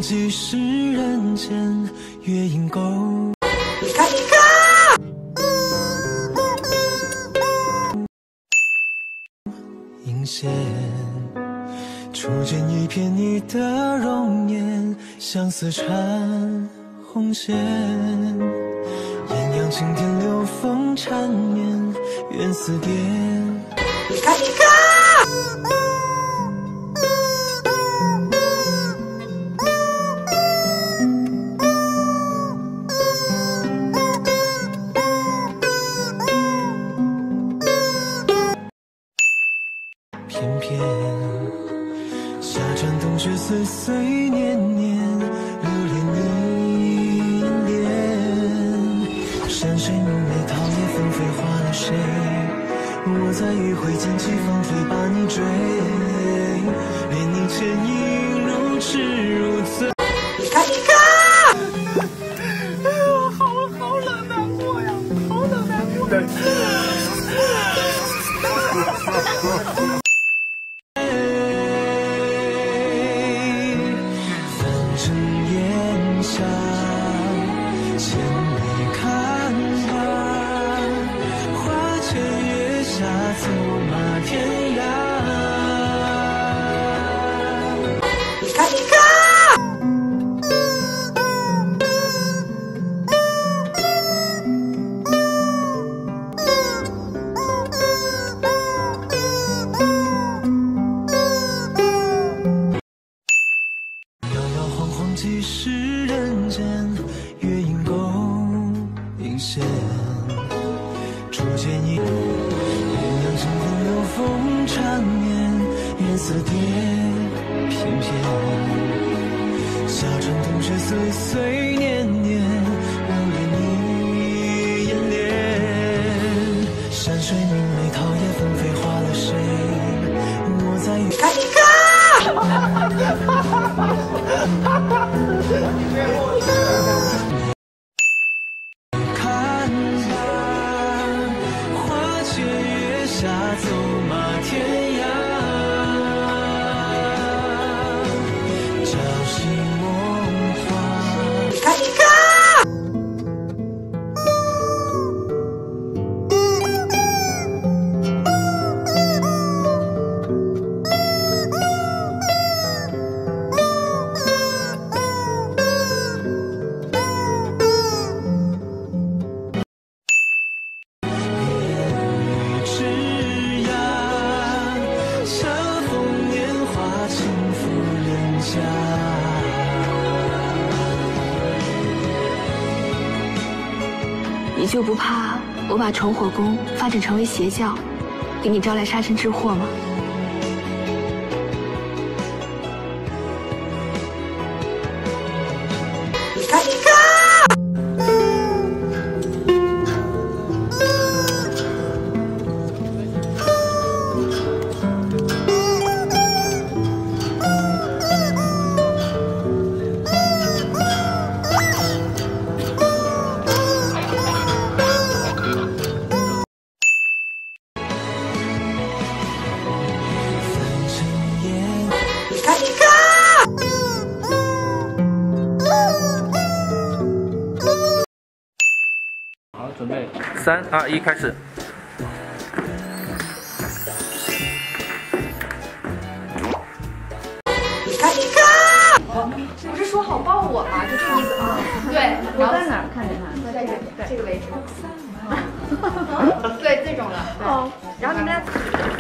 即是人间月影勾。映现，初见一瞥你的容颜，相思缠红线。艳阳晴天，流风缠绵，缘似蝶。偏偏夏蝉冬雪，岁岁年年，留恋你眼帘。山水明媚，桃叶纷飞，花了谁？我在迂回剑起放飞，把你追，恋你倩影如痴如醉。好冷难过呀，好冷难过。翻成烟霞，千里看吧，花前月下，走马天涯。即是人间月影勾映现，初见一艳阳晴天，流风缠绵，缘似蝶。翩翩夏蝉冬雪，岁岁年年，留恋你眼帘。山水明媚，桃叶纷飞，花了谁？我在雨。看吧，花前月下，走马天涯。朝夕梦话。 你就不怕我把崇火宫发展成为邪教，给你招来杀身之祸吗？ 好，准备，3、2、1，开始。 不是说好抱我吗？就这意思啊。对， 我在哪儿看见他？ 在这个位置。对，这种的。对。然后你们俩。